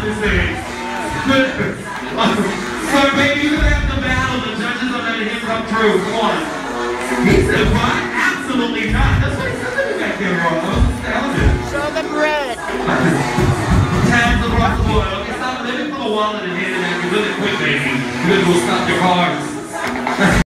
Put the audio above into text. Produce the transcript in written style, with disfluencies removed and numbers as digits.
to say. So, baby, you're gonna have to battle. The judges are letting him come through. Come on. He said, what? Absolutely not. That's what he said back there, Rob. I was astounded. Show them red. Tabs across the board. Okay, stop living for the wallet and hand it at me really quick, baby. You're gonna go stop your cars.